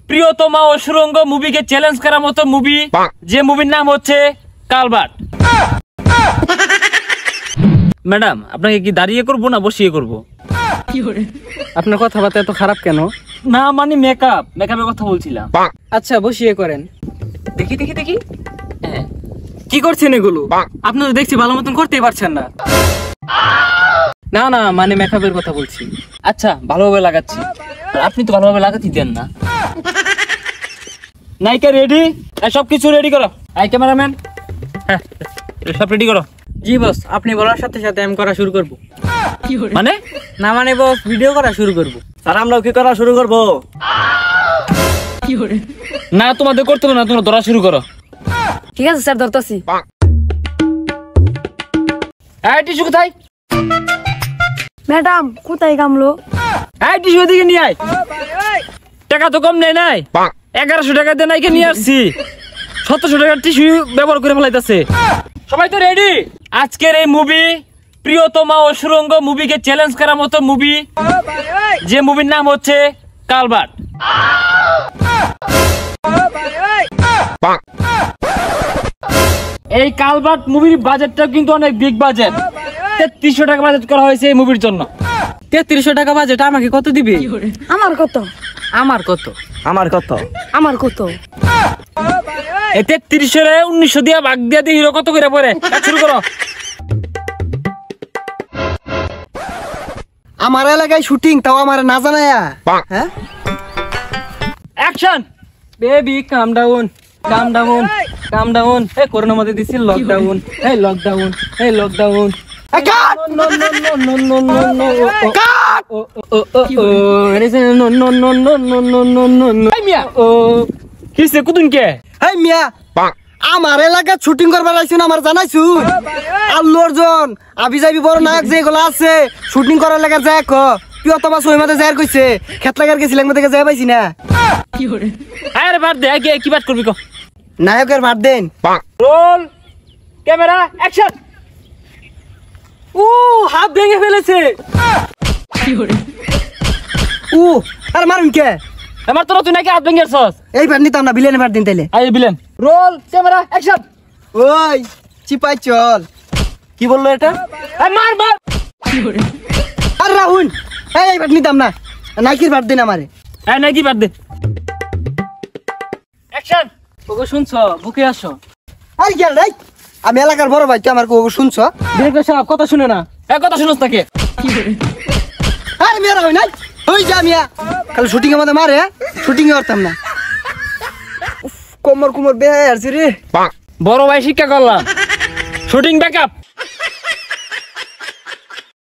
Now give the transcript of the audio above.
প্রিয়তমা ও সুরঙ্গ মুভিকে চ্যালেঞ্জ করার মতো মুভি, যে মুভির নাম হচ্ছে কালভার্ট। ম্যাডাম, আপনাকে কি দাঁড়িয়ে করবো না বসিয়ে করবো? আপনার কথাবার্তা এত খারাপ কেন? না মানে মেকআপের কথা বলছিলাম। আচ্ছা বসিয়ে করেন। দেখি দেখি দেখি। হ্যাঁ, কি করছেন এগুলো? আপনি তো দেখছি ভালো মতন করতেই পারছেন না। না না, মানে মেকআপের কথা বলছি। আচ্ছা ভালোভাবে লাগাচ্ছি, আপনি তো ভালোভাবে লাগাতে দেন না। নায়িকা রেডি? সবকিছু রেডি করো। আই ক্যামেরাম্যান, হ্যাঁ সব রেডি করো। জি বস, আপনি বলার সাথে সাথে আমি করা শুরু করব। মানে? না মানে বস, ভিডিও করা শুরু করব। স্যার আমরাও কি করা শুরু করবো? না তোমাদের করতে হবে না, তোমরা ধরা শুরু করো। ঠিক আছে স্যার, ধরতাছি। এই টিস্যু কোথায়? ম্যাডাম কোথায় কামলো? এই টিস্যু এদিকে নিয়ে আয়। টাকা তো কম নেই নাই, 1100 টাকা দিয়ে নাইকে নিয়ে আসছি। 1700 টাকার টিস্যু ব্যবহার করে ফেলাইতেছে। সবাই তো রেডি? আজকের এই মুভি প্রিয়তমা ও সুরঙ্গ মুভিকে চ্যালেঞ্জ করার মতো মুভি, যে মুভির নাম হচ্ছে কালভার্ট। এই কালভার্ট মুভির বাজেটটা কিন্তু অনেক বিগ বাজেট। 3300 টাকা বাজেট করা হয়েছে এই মুভির জন্য। 3300 টাকা বাজেট আমাকে কত দিবে? আমার কত? আমার কত? আমার কত? আমার কত? এই 3300 এ 1900 দিয়া ভাগ দিয়া দিয়ে হিরো কত করে পড়ে? শুরু করো। আমার এলাকায় শুটিং, তাও আমার না জানায়া। হ্যাঁ, action. Baby come down, come down, come down. এই করোনার মধ্যে দিছিল লকডাউন, এই লকডাউন, এই lockdown. No no no no no no no cut. ও ও ও ও no no no no no no no no no. এই মিয়া, ও কিসে কুতুন কে? হেই মিয়া, আমার এলাকায় শুটিং করবার আইছুন, আমার জানাইছু? আল্লু অর্জুন, আবি যাবি বড় নায়ক যেগুলো আছে শুটিং করার লাগা যায় ক প্রিয়তমা সইমাতে যাই কইছে, খেতলাগার গেছিলাম থেকে যাই পাইছি না। আরে বাদ দে, আগে কি বাত করবি ক? নায়কের ভাত দেন। Roll camera action. ও হাত ভেঙে ফেলেছে। ও আর মারুন কে? আমার তো তুই নাকি হাত ভেঙেছস। এইবার নিতাম না, বিলেনে ভাত দিন তাইলে। আই বিলেন। Roll camera action. ওই চিপাই চল। কি বললো এটা? এই মার মার। আর রাহুল, এইবার নিতাম না, নাইকির ভাত দিন আমারে। এই নাকি বাদ দে। অ্যাকশন। ওগো শুনছো? বুকে আসো। আর গেল রে, আমি এলাকার বড় ভাই, তুই আমার কোগো শুনছ? ডিরেক্টর সাহেব কথা শুনে না। এই কথা শুনছ তাকে? আরে মেরা হই নাই, ওই যা মিয়া খালি শুটিং এর মধ্যে মারে, শুটিং এ করতাম না। কোমর বেহায় আসছে রে। বড় ভাই শিক্ষা করলাম, শুটিং ব্যাকআপ।